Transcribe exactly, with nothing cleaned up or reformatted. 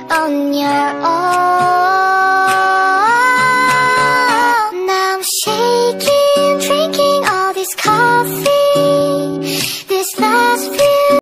on your own. Now I'm shaking, drinking all this coffee.